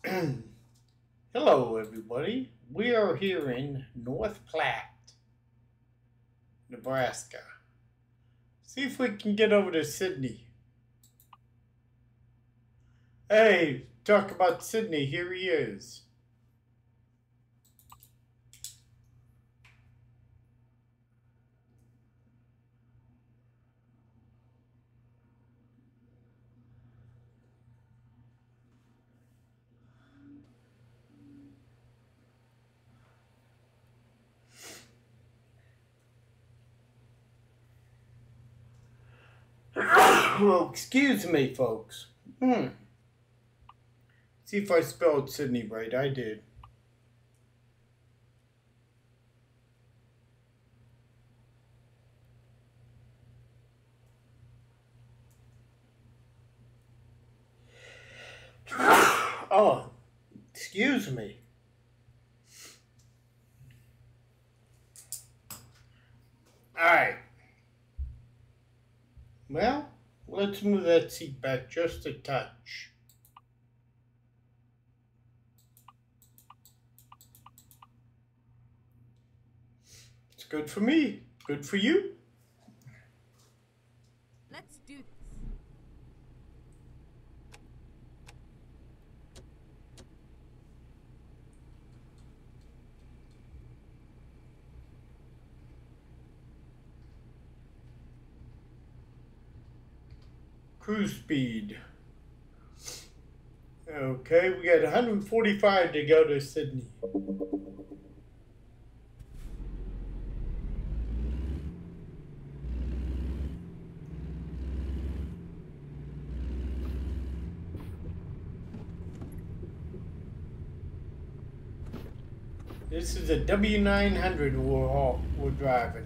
Hello, everybody. We are here in North Platte, Nebraska. See if we can get over to Sidney. Hey, talk about Sidney. Here he is. Oh, excuse me, folks. See if I spelled Sidney right. I did. Oh, excuse me. Alright. Well, let's move that seat back just a touch. It's good for me. Good for you. Let's do this. Cruise speed. Okay, we got 145 to go to Sidney. This is a W900 we're driving.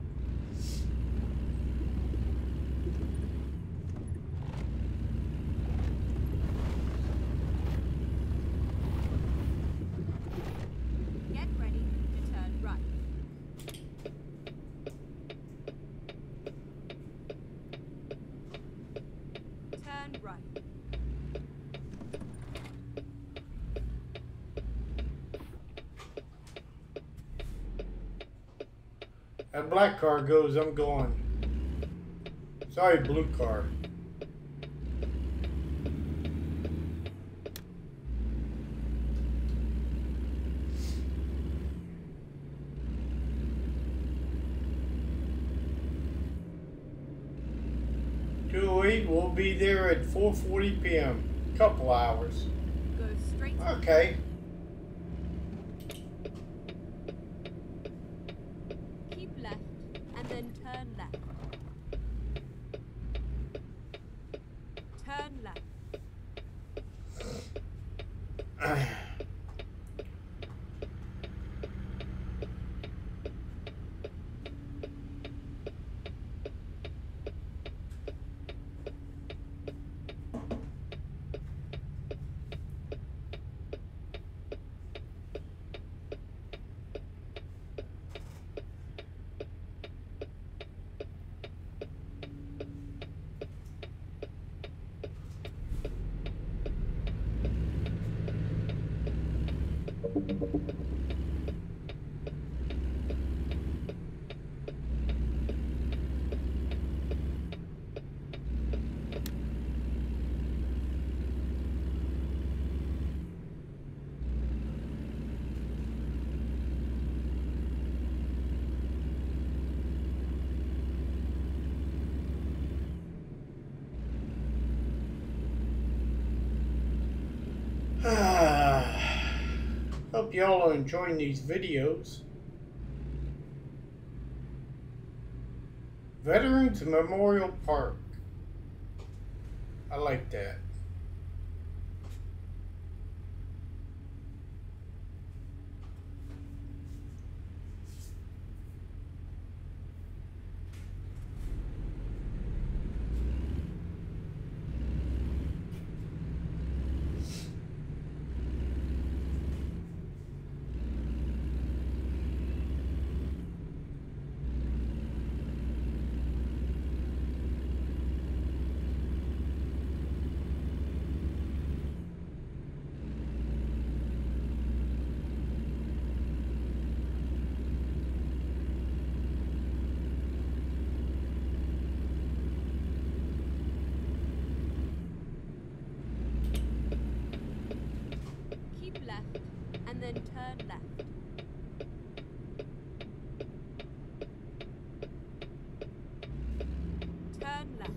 Get ready to turn right. Turn right. That black car goes, I'm going. Sorry, blue car. We'll be there at 4:40 p.m. Couple hours. Go straight. Okay. Keep left and then turn left. Turn left. Hope y'all are enjoying these videos. Veterans Memorial Park. I like that. Turn left. Turn left.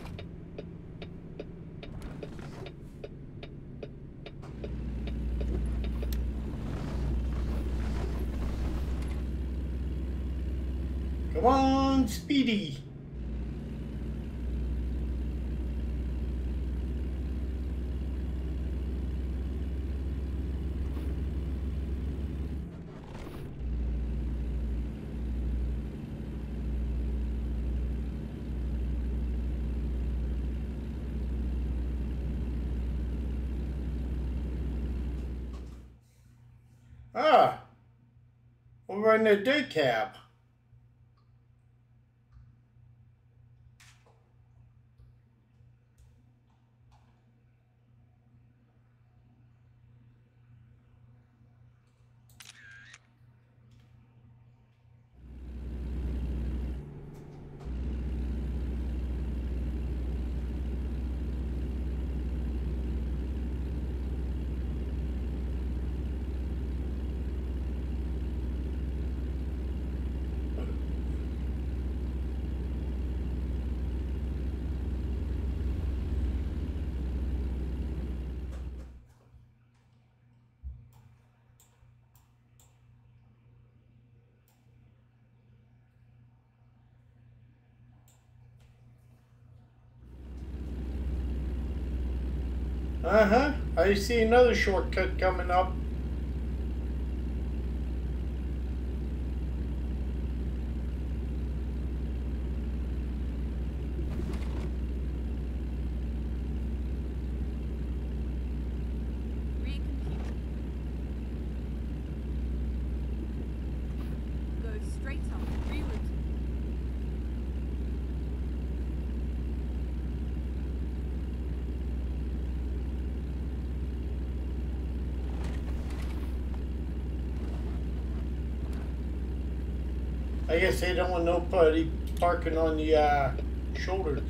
Come on, Speedy. Ah, we're in the day cab. Uh-huh. I see another shortcut coming up. Recompute. Go straight up. Reroute. I guess they don't want nobody parking on the shoulders.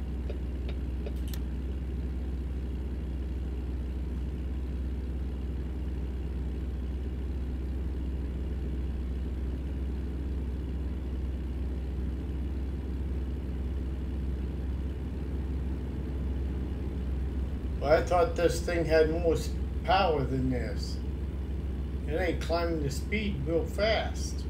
Well, I thought this thing had more power than this. It ain't climbing the speed real fast.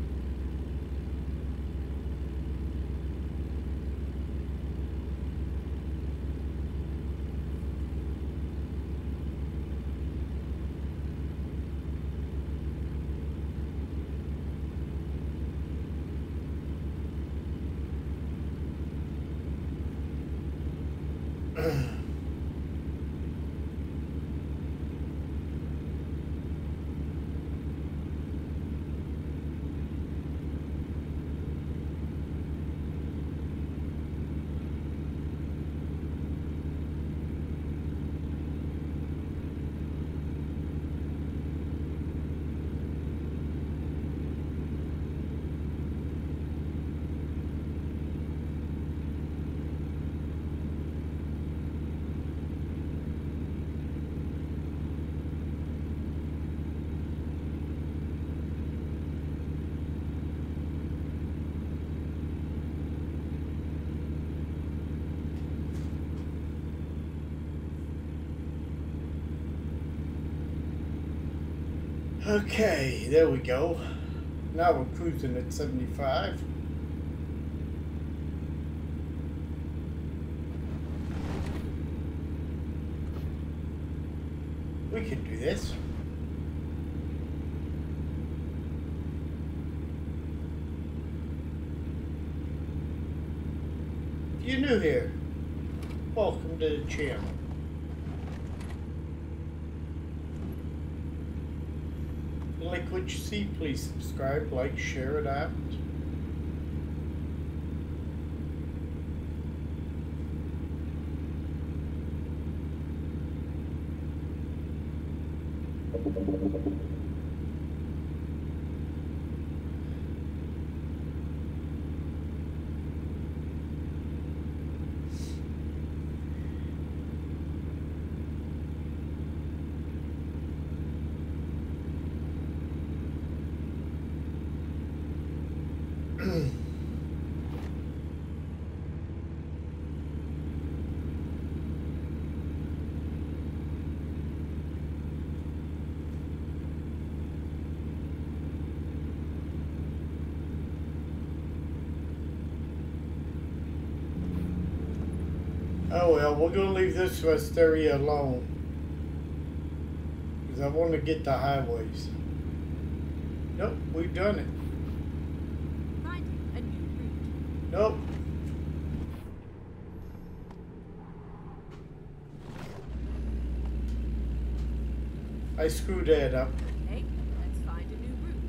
Okay, there we go. Now we're cruising at 75. We can do this. If you're new here, welcome to the channel. If you like what you see, please subscribe, like, share it out. Oh well, we're gonna leave this rest area alone. Because I want to get the highways. Nope, we've done it. Finding a new route. Nope. I screwed that up. Okay, let's find a new route.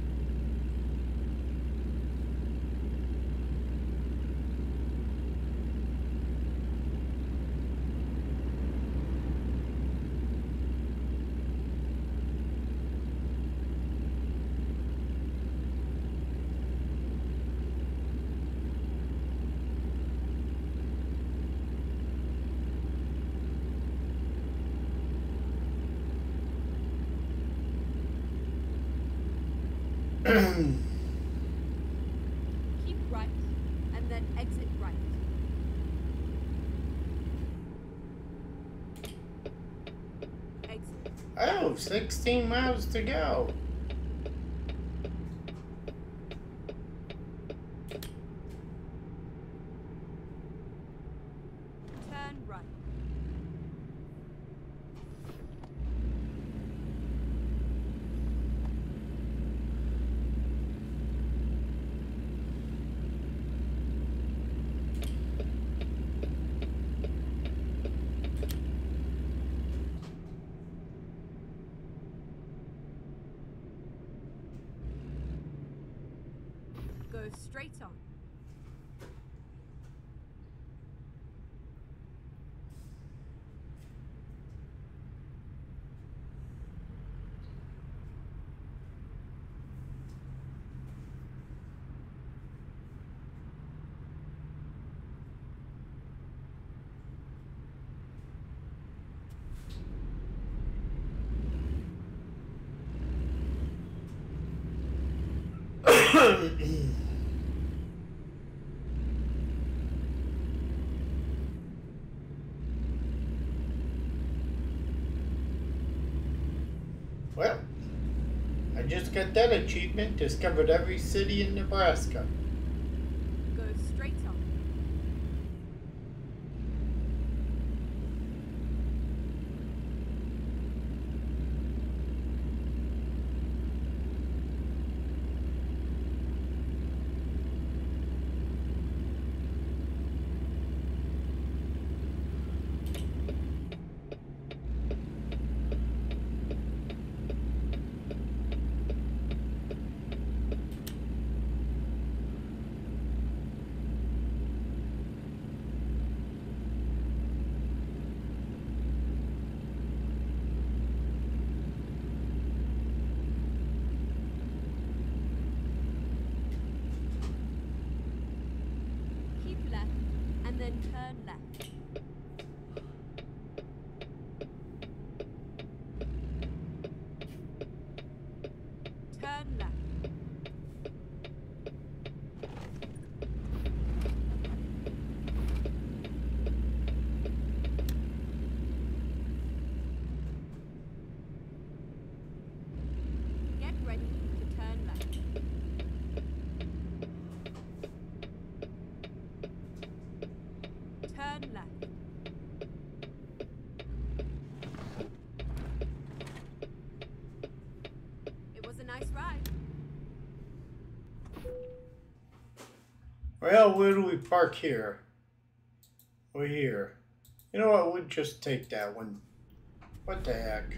Keep right, and then exit right. Exit. Oh, 16 miles to go. Turn right. Go straight on. Well, I just got that achievement. Discovered every city in Nebraska. Go straight on. Keep left, and then turn left. Turn left. Get ready to turn left. Turn left. It was a nice ride. Well, where do we park here? We're here. You know what? We'll just take that one. What the heck?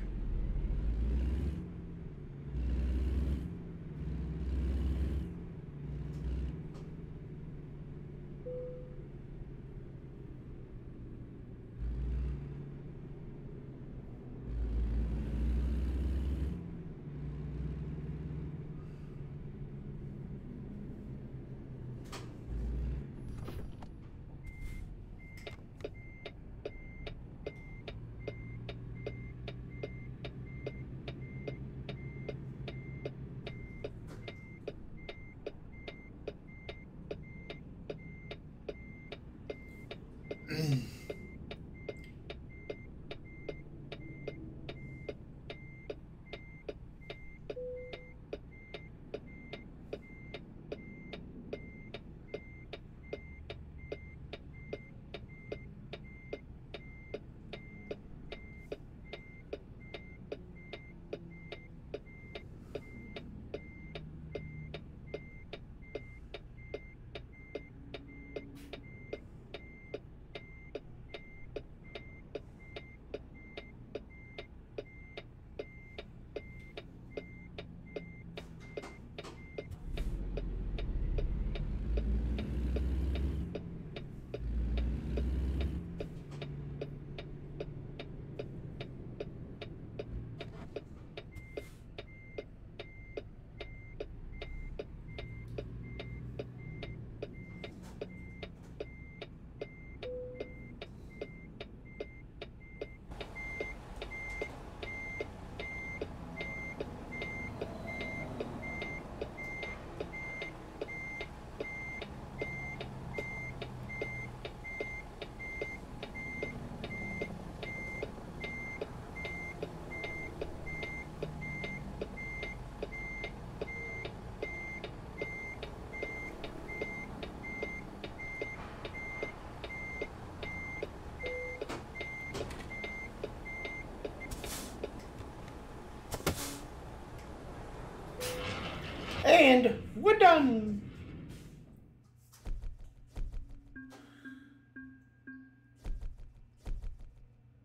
And we're done.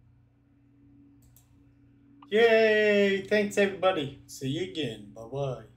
Yay! Thanks everybody. See you again. Bye bye.